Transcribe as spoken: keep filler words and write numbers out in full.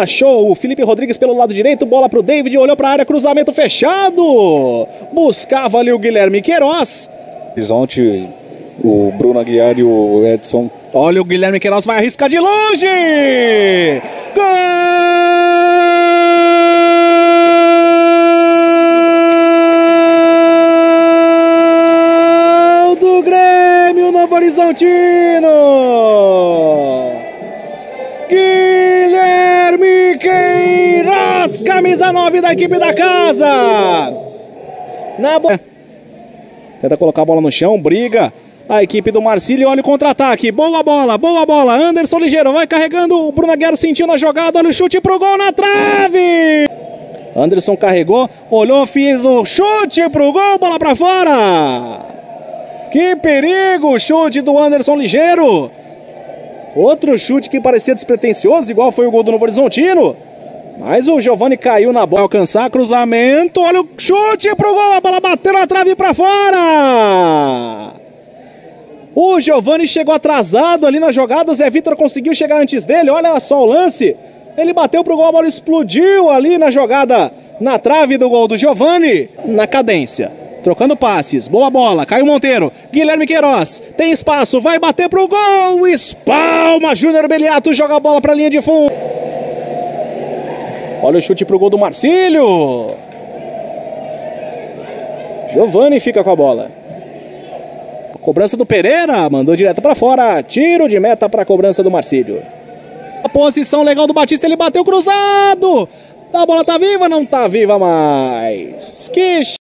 achou o Felipe Rodrigues pelo lado direito, bola pro David, olhou pra área, cruzamento fechado. Buscava ali o Guilherme Queiroz. Horizonte, o Bruno Aguiar e o Edson. Olha o Guilherme Queiroz, vai arriscar de longe. Gol do Grêmio Novo Horizontino. Guilherme Queiroz, camisa nove da equipe da casa. Na bo... Tenta colocar a bola no chão, briga. A equipe do Marcílio, olha o contra-ataque. Boa bola, boa bola. Anderson Ligeiro vai carregando. O Bruno Aguiar sentiu na jogada. Olha o chute pro gol na trave. Anderson carregou, olhou, fez o chute pro gol. Bola pra fora. Que perigo o chute do Anderson Ligeiro. Outro chute que parecia despretensioso, igual foi o gol do Novo Horizontino. Mas o Giovani caiu na bola, alcançar cruzamento. Olha o chute pro gol, a bola bateu na trave pra fora. O Giovani chegou atrasado ali na jogada, o Zé Vitor conseguiu chegar antes dele. Olha só o lance. Ele bateu pro gol, a bola explodiu ali na jogada, na trave do gol do Giovani. Na cadência, trocando passes, boa bola, Caio Monteiro, Guilherme Queiroz, tem espaço, vai bater pro gol, espalma, Júnior Beliato joga a bola pra linha de fundo. Olha o chute pro gol do Marcílio. Giovani fica com a bola. A cobrança do Pereira, mandou direto pra fora, tiro de meta pra cobrança do Marcílio. A posição legal do Batista, ele bateu cruzado. A bola tá viva, não tá viva mais. Que